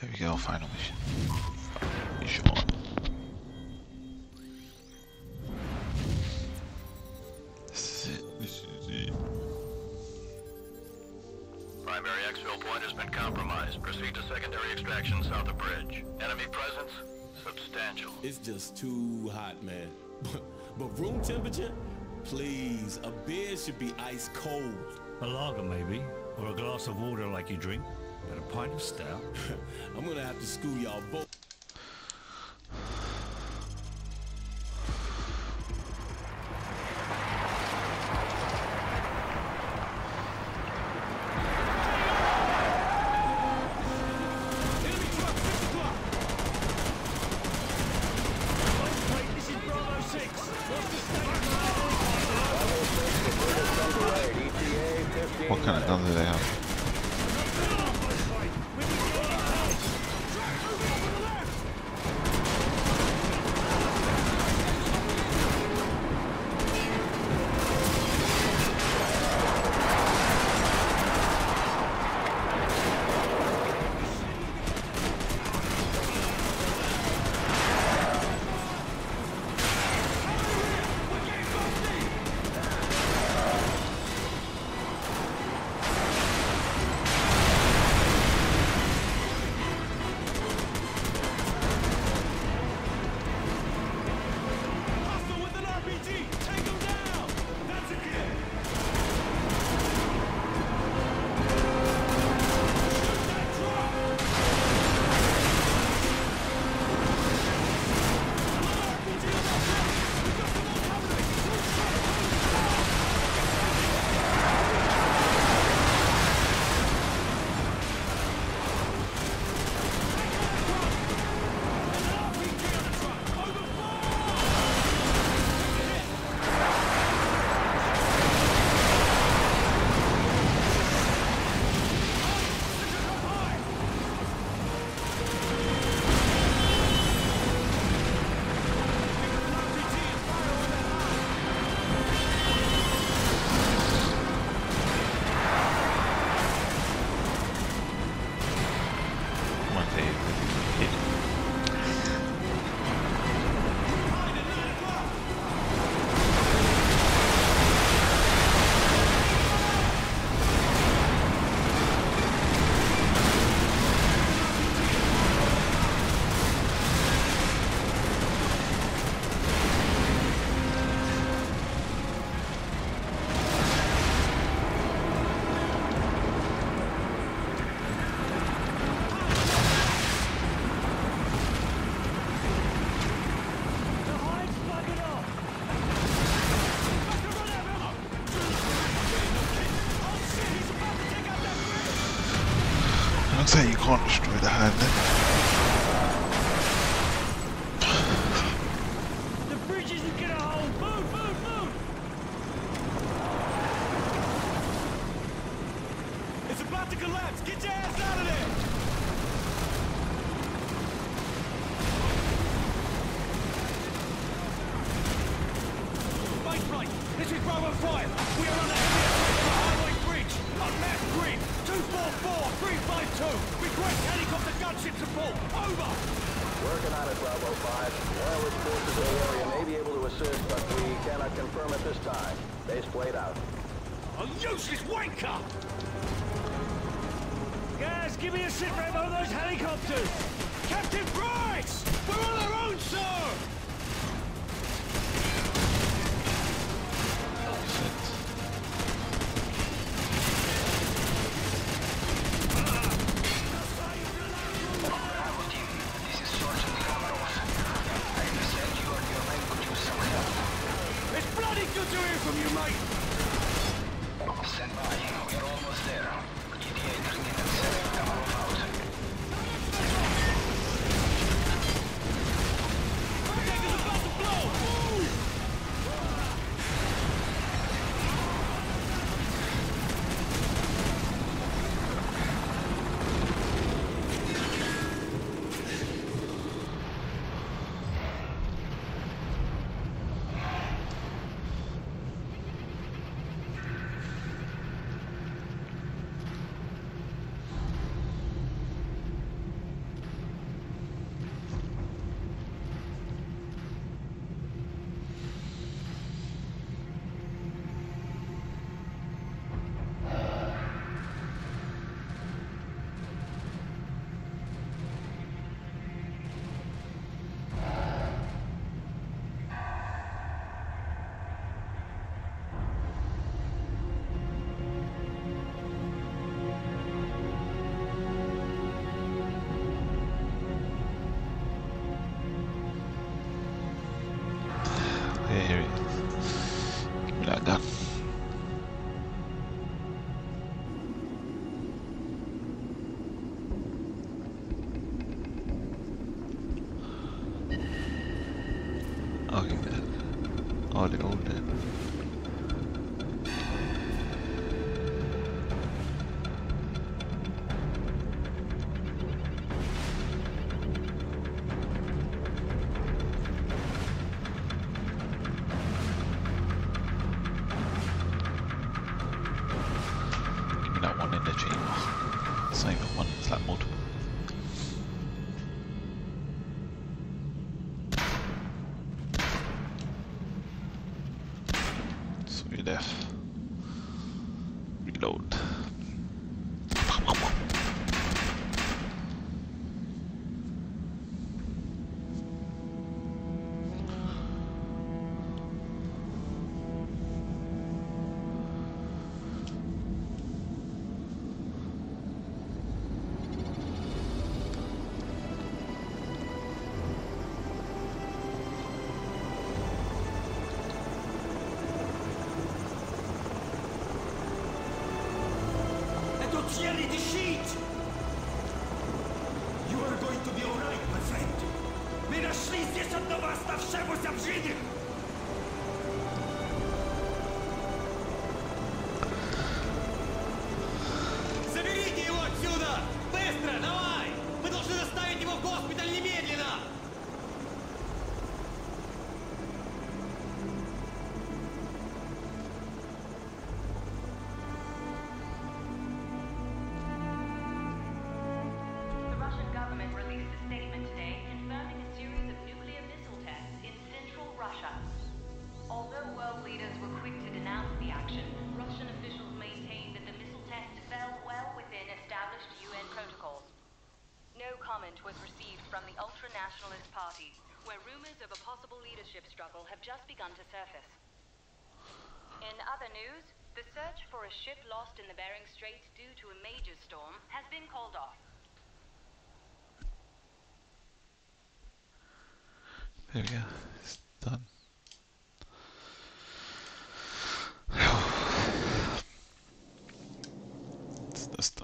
There we go, final mission. Mission on. This is it. This is it. Primary exfil point has been compromised. Proceed to secondary extraction south of bridge. Enemy presence substantial. It's just too hot, man. But room temperature? Please, a beer should be ice cold. A lager, maybe. Or a glass of water like you drink. But a pint of stout. I'm gonna have to school y'all both. What kind of gun do they have? Looks like you can't destroy the Hardened. The bridge isn't gonna hold! Move, move, move! It's about to collapse! Get your ass out of there! Base plate! This is Bravo 5! We are under heavy attack from the highway bridge! Unmasked grid! 244-352! Request helicopter gunship support! Over! Working on it, Bravo 5. Oil forces in the area may be able to assist, but we cannot confirm at this time. Base plate out. A useless wanker! Guys, give me a sit rep on those helicopters! Captain Price! We're on our own, sir! Good to hear from you, mate! Stand by. We're almost there. ETA 3 minutes. Come out. hardly hold it. Give me that one in the chamber. Same one, it's like multiple. Death. Reload. Jelly the sheet! You are going to be alright, my friend. Мы нашли здесь одного оставшегося в живых! Заберите его отсюда! Быстро, давай! Мы должны доставить его в госпиталь немедленно! Was received from the ultra-nationalist party, where rumors of a possible leadership struggle have just begun to surface. In other news, the search for a ship lost in the Bering Straits due to a major storm has been called off. There we go, it's done. That's done.